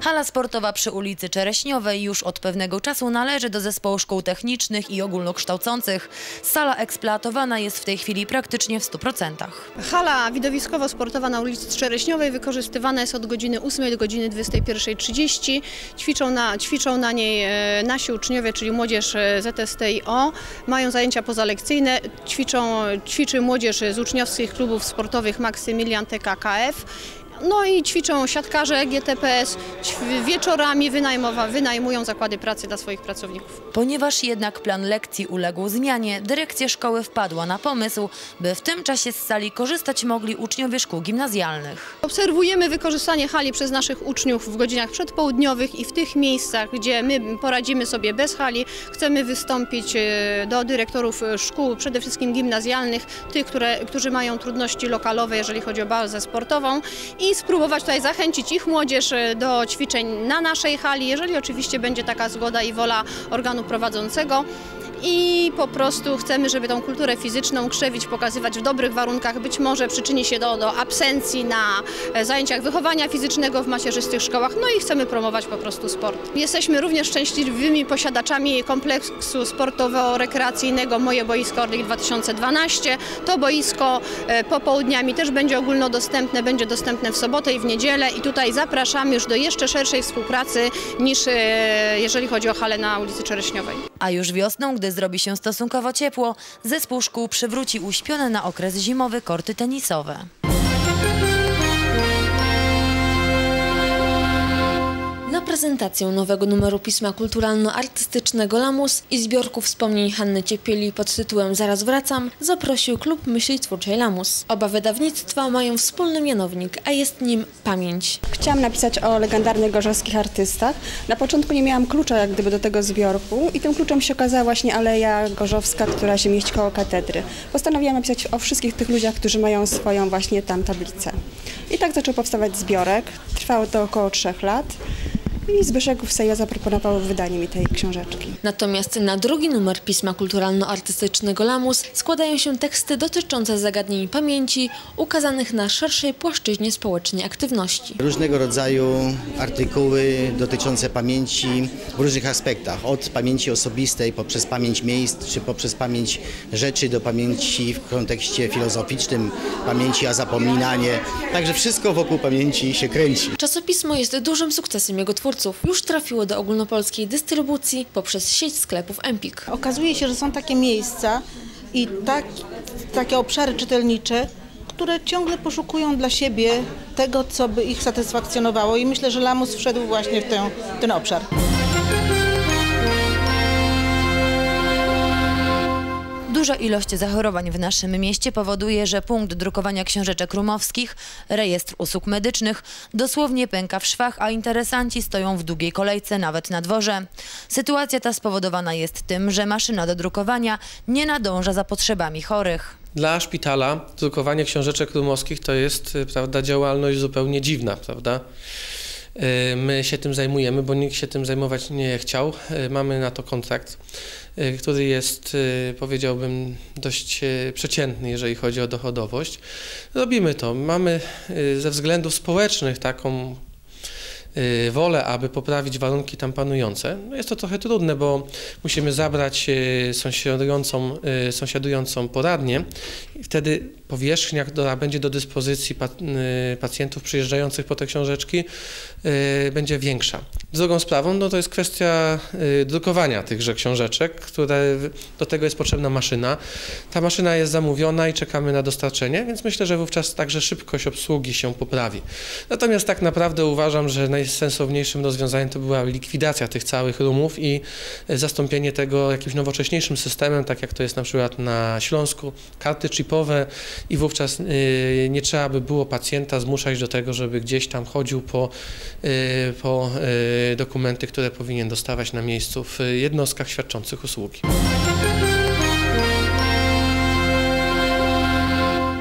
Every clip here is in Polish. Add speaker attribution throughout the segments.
Speaker 1: Hala sportowa przy ulicy Czereśniowej już od pewnego czasu należy do zespołu szkół technicznych i ogólnokształcących. Sala eksploatowana jest w tej chwili praktycznie w 100%.
Speaker 2: Hala widowiskowo-sportowa na ulicy Czereśniowej wykorzystywana jest od godziny 8 do godziny 21:30. Ćwiczą na niej nasi uczniowie, czyli młodzież ZSTiO. Mają zajęcia pozalekcyjne, ćwiczy młodzież z uczniowskich klubów sportowych Maksymilian TKKF. No i ćwiczą siatkarze GTPS, wieczorami wynajmują zakłady pracy dla swoich pracowników.
Speaker 1: Ponieważ jednak plan lekcji uległ zmianie, dyrekcja szkoły wpadła na pomysł, by w tym czasie z sali korzystać mogli uczniowie szkół gimnazjalnych.
Speaker 2: Obserwujemy wykorzystanie hali przez naszych uczniów w godzinach przedpołudniowych i w tych miejscach, gdzie my poradzimy sobie bez hali, chcemy wystąpić do dyrektorów szkół, przede wszystkim gimnazjalnych, tych, którzy mają trudności lokalowe, jeżeli chodzi o bazę sportową, i spróbować tutaj zachęcić ich młodzież do ćwiczeń na naszej hali, jeżeli oczywiście będzie taka zgoda i wola organu prowadzącego. I po prostu chcemy, żeby tą kulturę fizyczną krzewić, pokazywać w dobrych warunkach. Być może przyczyni się do absencji na zajęciach wychowania fizycznego w macierzystych szkołach. No i chcemy promować po prostu sport. Jesteśmy również szczęśliwymi posiadaczami kompleksu sportowo-rekreacyjnego Moje Boisko Orlik 2012. To boisko popołudniami też będzie ogólnodostępne, będzie dostępne w sobotę i w niedzielę. I tutaj zapraszamy już do jeszcze szerszej współpracy niż jeżeli chodzi o halę na ulicy Czereśniowej.
Speaker 1: A już wiosną, gdy zrobi się stosunkowo ciepło, zespół szkół przywróci uśpione na okres zimowy korty tenisowe. Na prezentację nowego numeru pisma kulturalno-artystycznego Lamus i zbiorku wspomnień Hanny Ciepieli pod tytułem Zaraz wracam zaprosił Klub Myśli Twórczej Lamus. Oba wydawnictwa mają wspólny mianownik, a jest nim pamięć.
Speaker 3: Chciałam napisać o legendarnych gorzowskich artystach. Na początku nie miałam klucza jak gdyby do tego zbiorku i tym kluczem się okazała właśnie Aleja Gorzowska, która się mieści koło katedry. Postanowiłam napisać o wszystkich tych ludziach, którzy mają swoją właśnie tam tablicę. I tak zaczął powstawać zbiorek. Trwało to około 3 lat. I Zbyszek Wseja zaproponował wydanie mi tej książeczki.
Speaker 1: Natomiast na drugi numer pisma kulturalno-artystycznego Lamus składają się teksty dotyczące zagadnień pamięci ukazanych na szerszej płaszczyźnie społecznej aktywności.
Speaker 4: Różnego rodzaju artykuły dotyczące pamięci w różnych aspektach. Od pamięci osobistej poprzez pamięć miejsc, czy poprzez pamięć rzeczy do pamięci w kontekście filozoficznym, pamięci a zapominanie. Także wszystko wokół pamięci się kręci.
Speaker 1: Czasopismo jest dużym sukcesem jego twórców. Już trafiło do ogólnopolskiej dystrybucji poprzez sieć sklepów Empik.
Speaker 5: Okazuje się, że są takie miejsca i takie obszary czytelnicze, które ciągle poszukują dla siebie tego, co by ich satysfakcjonowało i myślę, że Lamus wszedł właśnie w ten obszar.
Speaker 1: Duża ilość zachorowań w naszym mieście powoduje, że punkt drukowania książeczek rumowskich, rejestr usług medycznych dosłownie pęka w szwach, a interesanci stoją w długiej kolejce nawet na dworze. Sytuacja ta spowodowana jest tym, że maszyna do drukowania nie nadąża za potrzebami chorych.
Speaker 6: Dla szpitala drukowanie książeczek rumowskich to jest, prawda, działalność zupełnie dziwna, prawda? My się tym zajmujemy, bo nikt się tym zajmować nie chciał. Mamy na to kontrakt, który jest, powiedziałbym, dość przeciętny, jeżeli chodzi o dochodowość. Robimy to. Mamy ze względów społecznych taką wolę, aby warunki tam panujące. No jest to trochę trudne, bo musimy zabrać sąsiadującą poradnię i wtedy powierzchnia, która będzie do dyspozycji pacjentów przyjeżdżających po te książeczki, będzie większa. Drugą sprawą no to jest kwestia drukowania tychże książeczek, które do tego jest potrzebna maszyna. Ta maszyna jest zamówiona i czekamy na dostarczenie, więc myślę, że wówczas także szybkość obsługi się poprawi. Natomiast tak naprawdę uważam, że najsensowniejszym rozwiązaniem to była likwidacja tych całych rumów i zastąpienie tego jakimś nowocześniejszym systemem, tak jak to jest na przykład na Śląsku, karty chipowe i wówczas nie trzeba by było pacjenta zmuszać do tego, żeby gdzieś tam chodził po dokumenty, które powinien dostawać na miejscu w jednostkach świadczących usługi.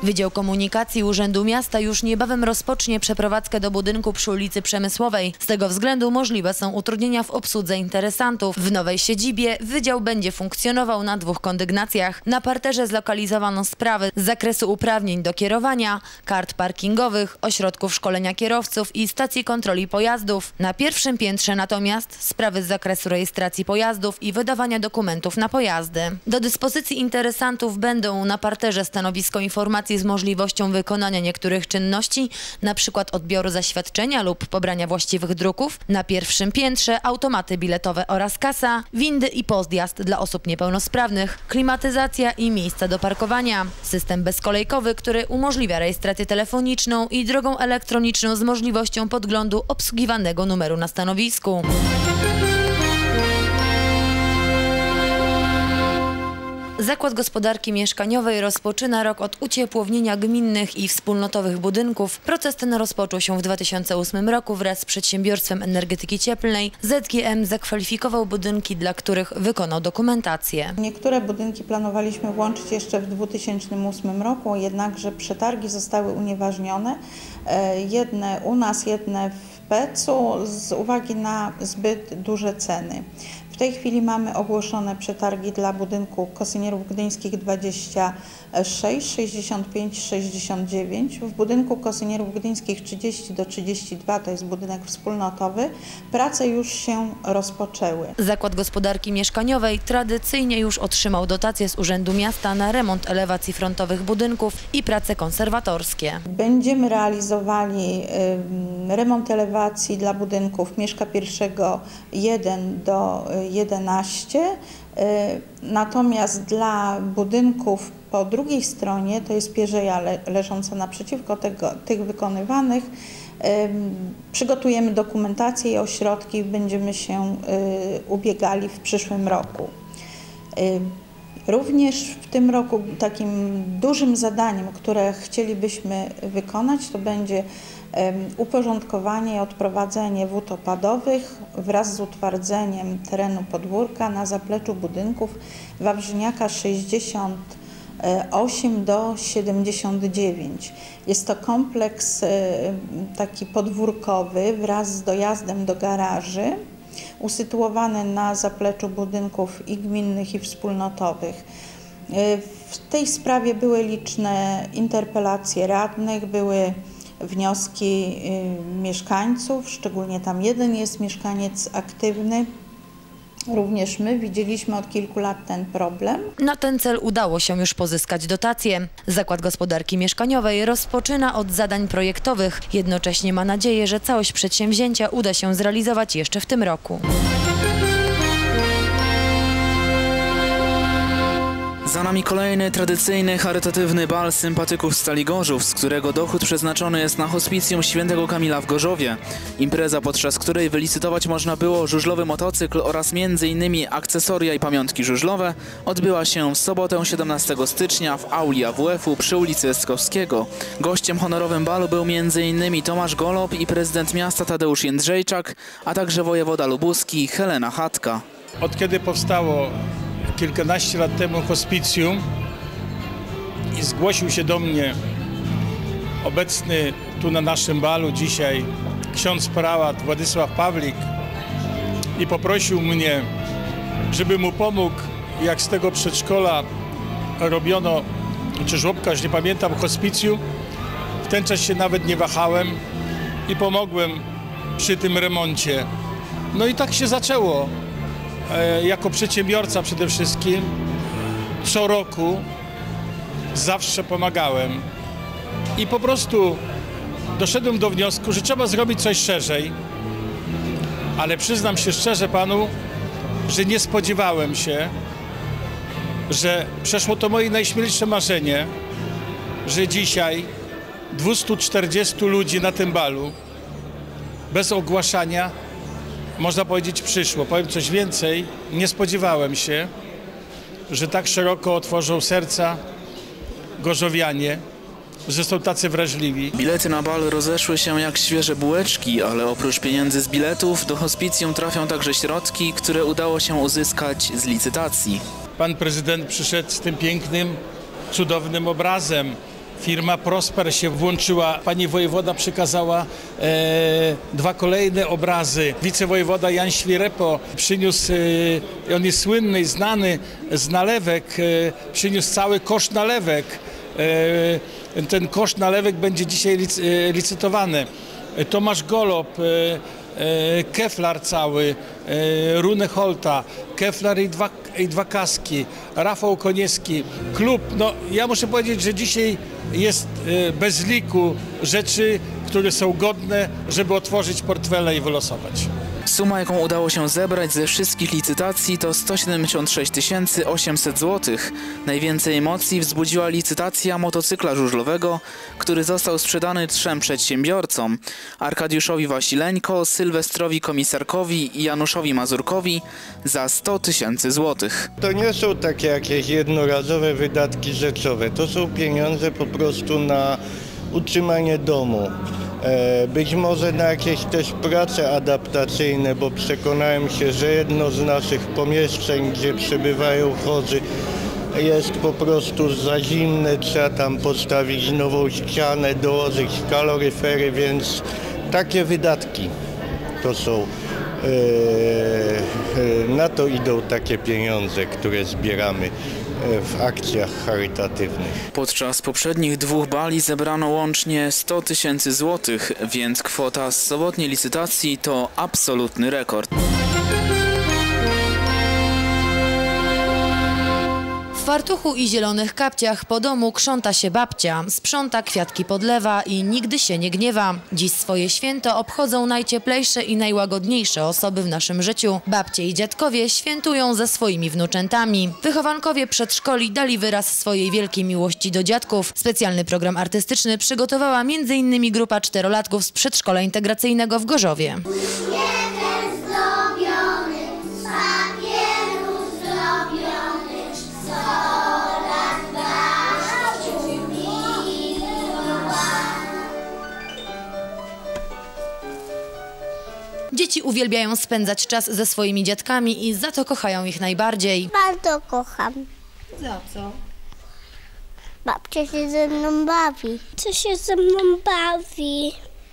Speaker 1: Wydział Komunikacji Urzędu Miasta już niebawem rozpocznie przeprowadzkę do budynku przy ulicy Przemysłowej. Z tego względu możliwe są utrudnienia w obsłudze interesantów. W nowej siedzibie wydział będzie funkcjonował na 2 kondygnacjach. Na parterze zlokalizowano sprawy z zakresu uprawnień do kierowania, kart parkingowych, ośrodków szkolenia kierowców i stacji kontroli pojazdów. Na pierwszym piętrze natomiast sprawy z zakresu rejestracji pojazdów i wydawania dokumentów na pojazdy. Do dyspozycji interesantów będą na parterze stanowisko informacji z możliwością wykonania niektórych czynności, np. odbioru zaświadczenia lub pobrania właściwych druków. Na pierwszym piętrze automaty biletowe oraz kasa, windy i podjazd dla osób niepełnosprawnych, klimatyzacja i miejsca do parkowania. System bezkolejkowy, który umożliwia rejestrację telefoniczną i drogą elektroniczną z możliwością podglądu obsługiwanego numeru na stanowisku. Zakład Gospodarki Mieszkaniowej rozpoczyna rok od uciepłownienia gminnych i wspólnotowych budynków. Proces ten rozpoczął się w 2008 roku wraz z Przedsiębiorstwem Energetyki Cieplnej. ZGM zakwalifikował budynki, dla których wykonał dokumentację.
Speaker 7: Niektóre budynki planowaliśmy włączyć jeszcze w 2008 roku, jednakże przetargi zostały unieważnione. Jedne u nas, jedne w PEC-u z uwagi na zbyt duże ceny. W tej chwili mamy ogłoszone przetargi dla budynku Kosynierów Gdyńskich 26, 65, 69. W budynku Kosynierów Gdyńskich 30 do 32, to jest budynek wspólnotowy. Prace już się rozpoczęły.
Speaker 1: Zakład Gospodarki Mieszkaniowej tradycyjnie już otrzymał dotację z Urzędu Miasta na remont elewacji frontowych budynków i prace konserwatorskie.
Speaker 7: Będziemy realizowali remont elewacji dla budynków Mieszka I 1 do 11, natomiast dla budynków po drugiej stronie, to jest pierzeja leżąca naprzeciwko tych wykonywanych, przygotujemy dokumentację i ośrodki, będziemy się ubiegali w przyszłym roku. Również w tym roku takim dużym zadaniem, które chcielibyśmy wykonać, to będzie uporządkowanie i odprowadzenie wód opadowych wraz z utwardzeniem terenu podwórka na zapleczu budynków Wawrzyniaka 68 do 79. Jest to kompleks taki podwórkowy wraz z dojazdem do garaży, usytuowany na zapleczu budynków i gminnych, i wspólnotowych. W tej sprawie były liczne interpelacje radnych, były wnioski mieszkańców, szczególnie tam jeden jest mieszkaniec aktywny. Również my widzieliśmy od kilku lat ten problem.
Speaker 1: Na ten cel udało się już pozyskać dotacje. Zakład Gospodarki Mieszkaniowej rozpoczyna od zadań projektowych. Jednocześnie ma nadzieję, że całość przedsięwzięcia uda się zrealizować jeszcze w tym roku.
Speaker 8: Za nami kolejny tradycyjny, charytatywny bal sympatyków Stali Gorzów, z którego dochód przeznaczony jest na hospicjum Świętego Kamila w Gorzowie. Impreza, podczas której wylicytować można było żużlowy motocykl oraz m.in. akcesoria i pamiątki żużlowe, odbyła się w sobotę 17 stycznia w auli AWF-u przy ulicy Eskowskiego. Gościem honorowym balu był m.in. Tomasz Golob i prezydent miasta Tadeusz Jędrzejczak, a także wojewoda lubuski Helena Chatka.
Speaker 9: Od kiedy powstało kilkanaście lat temu hospicjum i zgłosił się do mnie obecny tu na naszym balu dzisiaj ksiądz prałat Władysław Pawlik i poprosił mnie, żeby mu pomógł, jak z tego przedszkola robiono, czy żłobka, już nie pamiętam, hospicjum. W ten czas się nawet nie wahałem i pomogłem przy tym remoncie. No i tak się zaczęło. Jako przedsiębiorca przede wszystkim co roku zawsze pomagałem i po prostu doszedłem do wniosku, że trzeba zrobić coś szerzej, ale przyznam się szczerze panu, że nie spodziewałem się, że przeszło to moje najśmielsze marzenie, że dzisiaj 240 ludzi na tym balu bez ogłaszania, można powiedzieć, przyszło. Powiem coś więcej, nie spodziewałem się, że tak szeroko otworzą serca gorzowianie, że są tacy wrażliwi.
Speaker 8: Bilety na bal rozeszły się jak świeże bułeczki, ale oprócz pieniędzy z biletów do hospicjum trafią także środki, które udało się uzyskać z licytacji.
Speaker 9: Pan prezydent przyszedł z tym pięknym, cudownym obrazem Firma Prosper się włączyła. Pani wojewoda przekazała 2 kolejne obrazy. Wicewojewoda Jan Świerepo przyniósł, on jest słynny i znany z nalewek, przyniósł cały kosz nalewek. Ten kosz nalewek będzie dzisiaj licytowany. Tomasz Golob, keflar cały, runę Holta, keflar i dwa kaski, Rafał Koniecki, klub. No, ja muszę powiedzieć, że dzisiaj jest bez liku rzeczy, które są godne, żeby otworzyć portfele i wylosować.
Speaker 8: Suma, jaką udało się zebrać ze wszystkich licytacji, to 176 800 zł. Najwięcej emocji wzbudziła licytacja motocykla żużlowego, który został sprzedany 3 przedsiębiorcom: Arkadiuszowi Wasileńko, Sylwestrowi Komisarkowi i Januszowi Mazurkowi za 100 000 złotych.
Speaker 10: To nie są takie jakieś jednorazowe wydatki rzeczowe, to są pieniądze po prostu na utrzymanie domu. Być może na jakieś też prace adaptacyjne, bo przekonałem się, że jedno z naszych pomieszczeń, gdzie przebywają chorzy, jest po prostu za zimne, trzeba tam postawić nową ścianę, dołożyć kaloryfery, więc takie wydatki to są. Na to idą takie pieniądze, które zbieramy w akcjach charytatywnych.
Speaker 8: Podczas poprzednich 2 bali zebrano łącznie 100 000 złotych, więc kwota z sobotniej licytacji to absolutny rekord.
Speaker 1: W fartuchu i zielonych kapciach po domu krząta się babcia, sprząta, kwiatki podlewa i nigdy się nie gniewa. Dziś swoje święto obchodzą najcieplejsze i najłagodniejsze osoby w naszym życiu. Babcie i dziadkowie świętują ze swoimi wnuczętami. Wychowankowie przedszkoli dali wyraz swojej wielkiej miłości do dziadków. Specjalny program artystyczny przygotowała m.in. grupa 4-latków z przedszkola integracyjnego w Gorzowie. Dzieci uwielbiają spędzać czas ze swoimi dziadkami i za to kochają ich najbardziej.
Speaker 11: Bardzo kocham.
Speaker 1: Za co?
Speaker 11: Babcia się ze mną bawi. Co się ze mną bawi?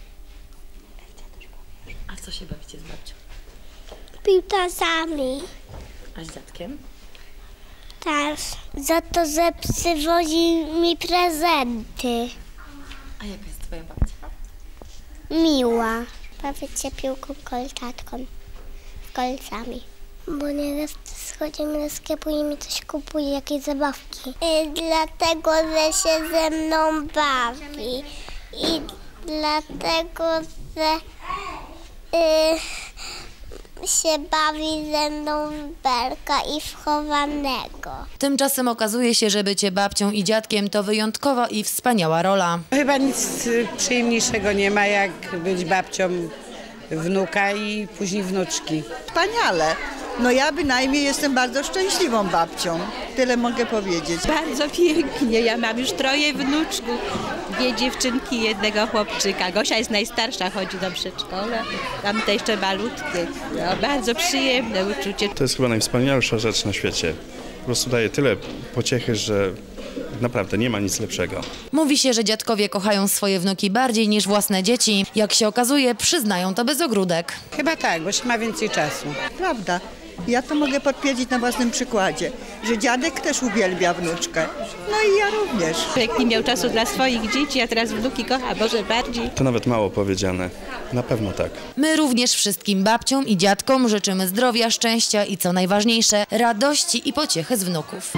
Speaker 1: A w co się bawicie z babcią?
Speaker 11: Piłkarzami.
Speaker 1: A z dziadkiem?
Speaker 11: Też. Za to, że przywozi mi prezenty.
Speaker 1: A jaka jest twoja babcia?
Speaker 11: Miła. Bawię się piłką kolczatką. Z kolcami. Bo nieraz schodzimy do sklepu i mi coś kupuje, jakieś zabawki. Dlatego, że się ze mną bawi. I dlatego, że się bawi ze mną w berka i w chowanego.
Speaker 1: Tymczasem okazuje się, że bycie babcią i dziadkiem to wyjątkowa i wspaniała rola.
Speaker 12: Chyba nic przyjemniejszego nie ma, jak być babcią wnuka i później wnuczki.
Speaker 13: Wspaniale. No ja bynajmniej jestem bardzo szczęśliwą babcią. Tyle mogę powiedzieć.
Speaker 14: Bardzo pięknie. Ja mam już 3 wnuczków. 2 dziewczynki i 1 chłopczyka. Gosia jest najstarsza, chodzi do przedszkola. Tamte jeszcze malutkie. No, bardzo przyjemne uczucie.
Speaker 15: To jest chyba najwspanialsza rzecz na świecie. Po prostu daje tyle pociechy, że naprawdę nie ma nic lepszego.
Speaker 1: Mówi się, że dziadkowie kochają swoje wnuki bardziej niż własne dzieci. Jak się okazuje, przyznają to bez ogródek.
Speaker 12: Chyba tak, bo się ma więcej czasu.
Speaker 13: Prawda. Ja to mogę potwierdzić na własnym przykładzie, że dziadek też uwielbia wnuczkę. No i ja również.
Speaker 14: Człowiek nie miał czasu dla swoich dzieci, a teraz wnuki kocha, może bardziej.
Speaker 15: To nawet mało powiedziane. Na pewno tak.
Speaker 1: My również wszystkim babciom i dziadkom życzymy zdrowia, szczęścia i co najważniejsze, radości i pociechy z wnuków.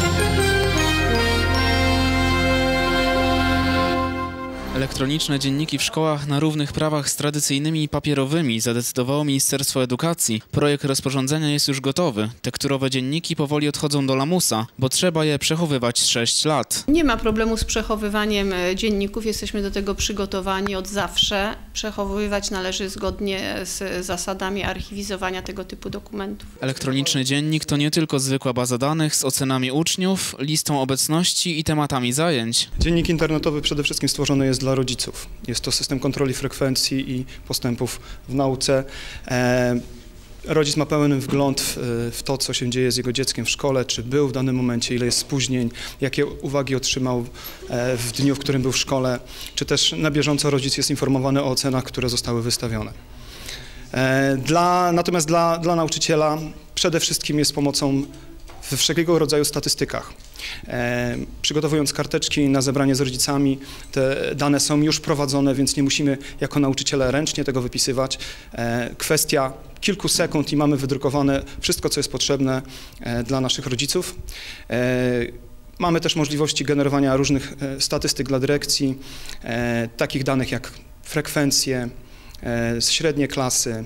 Speaker 8: Elektroniczne dzienniki w szkołach na równych prawach z tradycyjnymi i papierowymi zadecydowało Ministerstwo Edukacji. Projekt rozporządzenia jest już gotowy. Tekturowe dzienniki powoli odchodzą do lamusa, bo trzeba je przechowywać 6 lat.
Speaker 2: Nie ma problemu z przechowywaniem dzienników, jesteśmy do tego przygotowani od zawsze. Przechowywać należy zgodnie z zasadami archiwizowania tego typu dokumentów.
Speaker 8: Elektroniczny dziennik to nie tylko zwykła baza danych z ocenami uczniów, listą obecności i tematami zajęć.
Speaker 15: Dziennik internetowy przede wszystkim stworzony jest dla rodziców. Jest to system kontroli frekwencji i postępów w nauce.
Speaker 16: rodzic ma pełen wgląd w to, co się dzieje z jego dzieckiem w szkole, czy był w danym momencie, ile jest spóźnień, jakie uwagi otrzymał w dniu, w którym był w szkole, czy też na bieżąco rodzic jest informowany o ocenach, które zostały wystawione. Natomiast dla nauczyciela przede wszystkim jest pomocą we wszelkiego rodzaju statystykach. Przygotowując karteczki na zebranie z rodzicami, te dane są już prowadzone, więc nie musimy jako nauczyciele ręcznie tego wypisywać. Kwestia kilku sekund i mamy wydrukowane wszystko, co jest potrzebne dla naszych rodziców. Mamy też możliwości generowania różnych statystyk dla dyrekcji, takich danych jak frekwencje, średnie klasy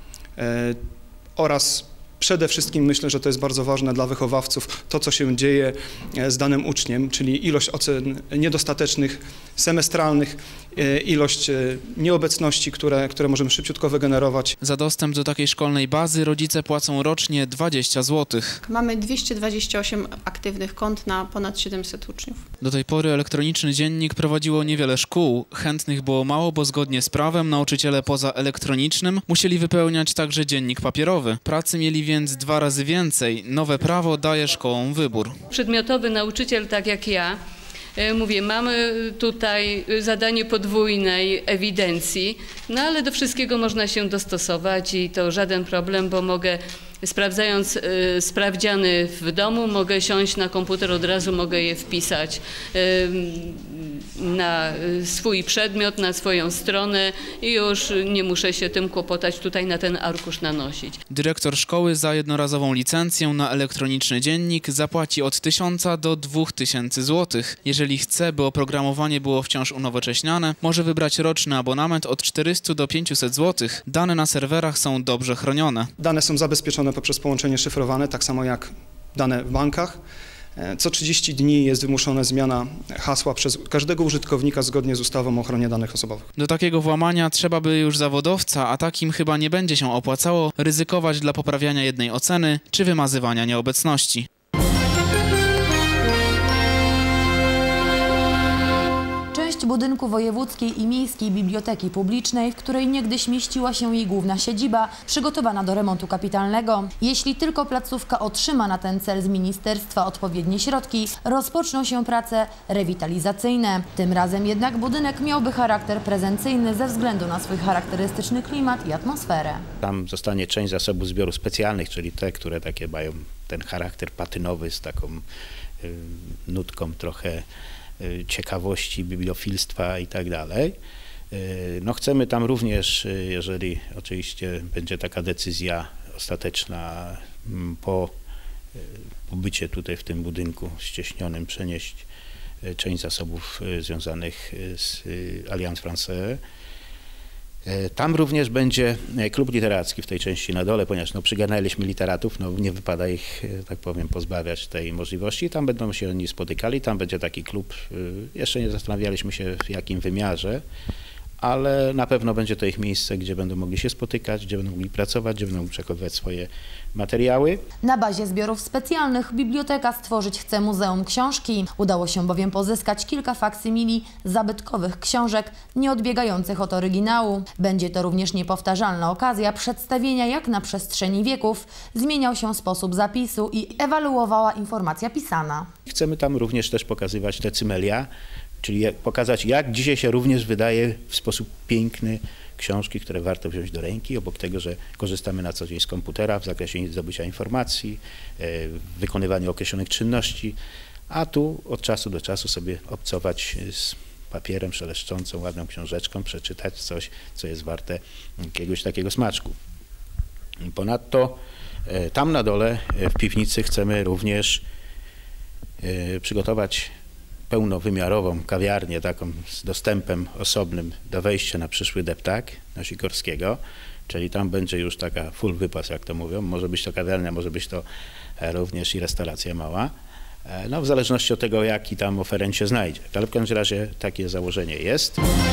Speaker 16: oraz przede wszystkim myślę, że to jest bardzo ważne dla wychowawców, to co się dzieje z danym uczniem, czyli ilość ocen niedostatecznych, semestralnych, ilość nieobecności, które możemy szybciutko wygenerować.
Speaker 8: Za dostęp do takiej szkolnej bazy rodzice płacą rocznie 20 zł.
Speaker 2: Mamy 228 aktywnych kont na ponad 700 uczniów.
Speaker 8: Do tej pory elektroniczny dziennik prowadziło niewiele szkół. Chętnych było mało, bo zgodnie z prawem nauczyciele poza elektronicznym musieli wypełniać także dziennik papierowy. Pracy mieli więc 2 razy więcej. Nowe prawo daje szkołom wybór.
Speaker 17: Przedmiotowy nauczyciel, tak jak ja, mówię, mamy tutaj zadanie podwójnej ewidencji, no ale do wszystkiego można się dostosować i to żaden problem, bo mogę, sprawdzając sprawdziany w domu, mogę siąść na komputer, od razu mogę je wpisać na swój przedmiot, na swoją stronę i już nie muszę się tym kłopotać, tutaj na ten arkusz nanosić.
Speaker 8: Dyrektor szkoły za jednorazową licencję na elektroniczny dziennik zapłaci od 1000 do 2000 zł. Jeżeli chce, by oprogramowanie było wciąż unowocześniane, może wybrać roczny abonament od 400 do 500 zł. Dane na serwerach są dobrze chronione.
Speaker 16: Dane są zabezpieczone poprzez połączenie szyfrowane, tak samo jak dane w bankach. Co 30 dni jest wymuszona zmiana hasła przez każdego użytkownika zgodnie z ustawą o ochronie danych osobowych.
Speaker 8: Do takiego włamania trzeba by już zawodowca, a takim chyba nie będzie się opłacało ryzykować dla poprawiania jednej oceny czy wymazywania nieobecności.
Speaker 1: Część budynku Wojewódzkiej i Miejskiej Biblioteki Publicznej, w której niegdyś mieściła się jej główna siedziba, przygotowana do remontu kapitalnego. Jeśli tylko placówka otrzyma na ten cel z ministerstwa odpowiednie środki, rozpoczną się prace rewitalizacyjne. Tym razem jednak budynek miałby charakter prezencyjny ze względu na swój charakterystyczny klimat i atmosferę.
Speaker 18: Tam zostanie część zasobów zbiorów specjalnych, czyli te, które takie mają ten charakter patynowy z taką nutką trochę ciekawości, bibliofilstwa i tak dalej. No chcemy tam również, jeżeli oczywiście będzie taka decyzja ostateczna po pobycie tutaj w tym budynku ścieśnionym, przenieść część zasobów związanych z Alliance Française. Tam również będzie klub literacki w tej części na dole, ponieważ przygarnęliśmy literatów, nie wypada ich, tak powiem, pozbawiać tej możliwości. Tam będą się oni spotykali, tam będzie taki klub, jeszcze nie zastanawialiśmy się w jakim wymiarze, ale na pewno będzie to ich miejsce, gdzie będą mogli się spotykać, gdzie będą mogli pracować, gdzie będą mogli przechowywać swoje materiały.
Speaker 1: Na bazie zbiorów specjalnych biblioteka stworzyć chce Muzeum Książki. Udało się bowiem pozyskać kilka faksymili zabytkowych książek nieodbiegających od oryginału. Będzie to również niepowtarzalna okazja przedstawienia, jak na przestrzeni wieków zmieniał się sposób zapisu i ewaluowała informacja pisana.
Speaker 18: Chcemy tam również też pokazywać te cymelia, czyli pokazać, jak dzisiaj się również wydaje w sposób piękny książki, które warto wziąć do ręki, obok tego, że korzystamy na co dzień z komputera w zakresie zdobycia informacji, wykonywania określonych czynności, a tu od czasu do czasu sobie obcować z papierem szeleszczącą, ładną książeczką, przeczytać coś, co jest warte jakiegoś takiego smaczku. Ponadto tam na dole w piwnicy chcemy również przygotować pełnowymiarową kawiarnię, taką z dostępem osobnym do wejścia na przyszły deptak na Sikorskiego, czyli tam będzie już taka full wypas, jak to mówią. Może być to kawiarnia, może być to również i restauracja mała, w zależności od tego, jaki tam oferent się znajdzie. Ale w każdym razie takie założenie jest.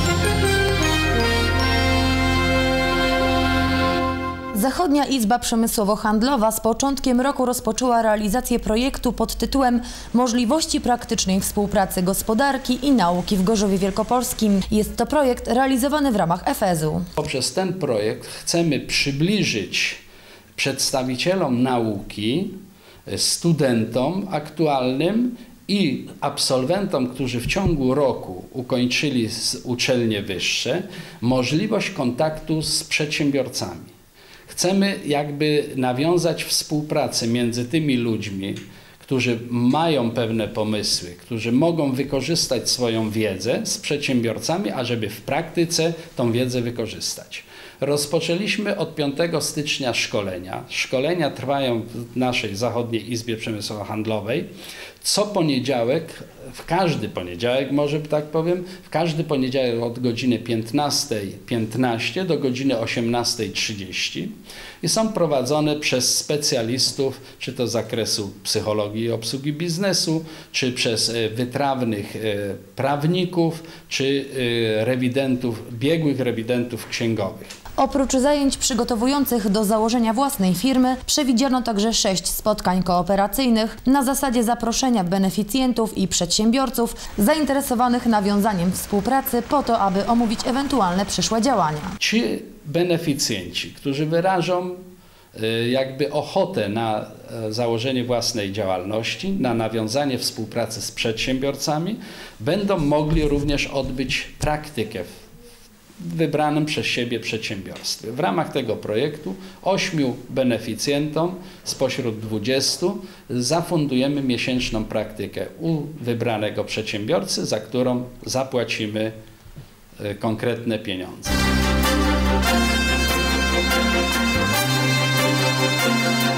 Speaker 1: Zachodnia Izba Przemysłowo-Handlowa z początkiem roku rozpoczęła realizację projektu pod tytułem Możliwości praktycznej współpracy gospodarki i nauki w Gorzowie Wielkopolskim. Jest to projekt realizowany w ramach EFEZ-u.
Speaker 19: Poprzez ten projekt chcemy przybliżyć przedstawicielom nauki, studentom aktualnym i absolwentom, którzy w ciągu roku ukończyli uczelnie wyższe, możliwość kontaktu z przedsiębiorcami. Chcemy jakby nawiązać współpracę między tymi ludźmi, którzy mają pewne pomysły, którzy mogą wykorzystać swoją wiedzę z przedsiębiorcami, ażeby w praktyce tą wiedzę wykorzystać. Rozpoczęliśmy od 5 stycznia szkolenia. Szkolenia trwają w naszej Zachodniej Izbie Przemysłowo-Handlowej. Co poniedziałek, w każdy poniedziałek, może tak powiem, w każdy poniedziałek od godziny 15:15 do godziny 18:30 i są prowadzone przez specjalistów, czy to z zakresu psychologii i obsługi biznesu, czy przez wytrawnych prawników, czy biegłych rewidentów księgowych.
Speaker 1: Oprócz zajęć przygotowujących do założenia własnej firmy, przewidziano także 6 spotkań kooperacyjnych na zasadzie zaproszenia beneficjentów i przedsiębiorców zainteresowanych nawiązaniem współpracy po to, aby omówić ewentualne przyszłe działania.
Speaker 19: Ci beneficjenci, którzy wyrażą jakby ochotę na założenie własnej działalności, na nawiązanie współpracy z przedsiębiorcami, będą mogli również odbyć praktykę w wybranym przez siebie przedsiębiorstwie. W ramach tego projektu 8 beneficjentom spośród 20 zafundujemy miesięczną praktykę u wybranego przedsiębiorcy, za którą zapłacimy konkretne pieniądze.